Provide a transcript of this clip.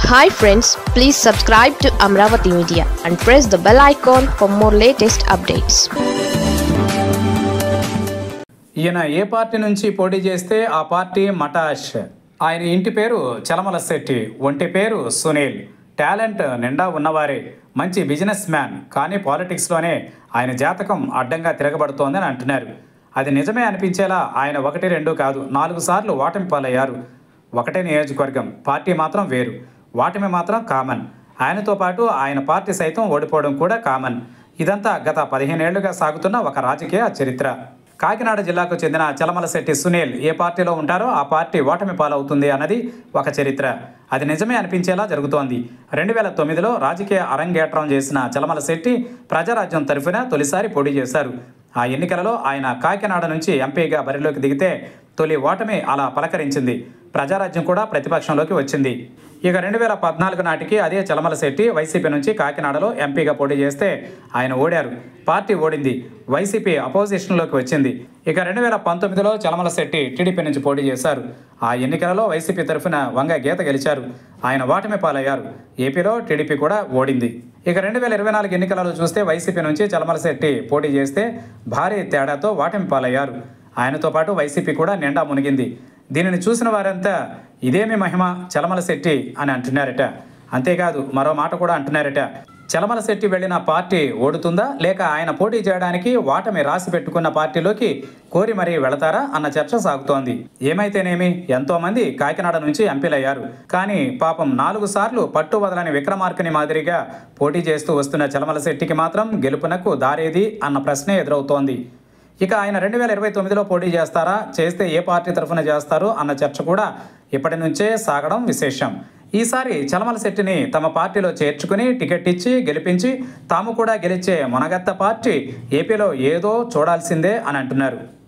Hi friends, please subscribe to Amravati Media and press the bell icon for more latest updates. ఈయన ఏ party నుంచి పోటీ చేస్తే ఆ party మటాష్. ఆయన ఇంటి పేరు చలమల శెట్టి, ఒంటి పేరు సునీల్. టాలెంట్ నిండా ఉన్నవారే, మంచి బిజినెస్ మ్యాన్. కానీ పాలిటిక్స్లోనే ఆయన జాతకం అడ్డంగా తిరగబడుతోందని అంటున్నారు. అది నిజమే అనిపించేలా ఆయన 1, 2 కాదు 4 సార్లు ఓటమి పాలయ్యారు. ఒకటే నియోజకవర్గం, పార్టీ మాత్రం వేరు. ఓటమి మాత్రం కామన్. ఆయనతో పాటు ఆయన పార్టీ సైతం ఓడిపోవడం కూడా కామన్. ఇదంతా గత 15 ఏళ్లుగా సాగుతున్న ఒక రాజకీయ చరిత్ర. కాకినాడ జిల్లాకు చెందిన చలమల శెట్టి సునీల్ ఏ పార్టీలో ఉంటారో ఆ పార్టీ ఓటమి పాలవుతుంది అన్నది ఒక చరిత్ర. అది నిజమే అనిపించేలా జరుగుతోంది. 2009లో రాజకీయ అరంగేట్రం చేసిన చలమల శెట్టి ప్రజారాజ్యం తరఫున తొలిసారి పోటీ చేశారు. ఆ ఎన్నికలలో ఆయన కాకినాడ నుంచి ఎంపీగా బరిలోకి దిగితే తొలి ఓటమి అలా పలకరించింది. ప్రజారాజ్యం కూడా ప్రతిపక్షంలోకి వచ్చింది. ఇక 2014 నాటికి అదే చలమల శెట్టి వైసీపీ నుంచి కాకినాడలో ఎంపీగా పోటీ చేస్తే ఆయన ఓడారు. పార్టీ ఓడింది, వైసీపీ అపోజిషన్లోకి వచ్చింది. ఇక 2019లో చలమల శెట్టి టీడీపీ నుంచి పోటీ చేశారు. ఆ ఎన్నికలలో వైసీపీ తరఫున వంగ గీత గెలిచారు. ఆయన ఓటమి పాలయ్యారు. ఏపీలో టీడీపీ కూడా ఓడింది. ఇక 2024 ఎన్నికలలో చూస్తే వైసీపీ నుంచి చలమల శెట్టి పోటీ చేస్తే భారీ తేడాతో ఓటమి పాలయ్యారు. ఆయనతో పాటు వైసీపీ కూడా నిండా మునిగింది. దీనిని చూసిన వారంతా ఇదేమి మహిమ చలమల శెట్టి అని అంటున్నారట. అంతేకాదు మరో మాట కూడా అంటున్నారట. చలమల శెట్టి వెళ్ళిన పార్టీ ఓడుతుందా, లేక ఆయన పోటీ చేయడానికి ఓటమి రాసి పెట్టుకున్న పార్టీలోకి కోరి మరీ వెళతారా అన్న చర్చ సాగుతోంది. ఏమైతేనేమి ఎంతోమంది కాకినాడ నుంచి ఎంపీలయ్యారు. కానీ పాపం 4 సార్లు పట్టు వదలని విక్రమార్కని మాదిరిగా పోటీ చేస్తూ వస్తున్న చలమల శెట్టికి మాత్రం గెలుపునకు దారేది అన్న ప్రశ్నే ఎదురవుతోంది. ఇక ఆయన 2029లో పోటీ చేస్తారా, చేస్తే ఏ పార్టీ తరఫున చేస్తారు అన్న చర్చ కూడా ఇప్పటి నుంచే సాగడం విశేషం. ఈసారి చలమల శెట్టిని తమ పార్టీలో చేర్చుకుని టికెట్ ఇచ్చి గెలిపించి తాము కూడా గెలిచే మునగత్త పార్టీ ఏపీలో ఏదో చూడాల్సిందే అని అంటున్నారు.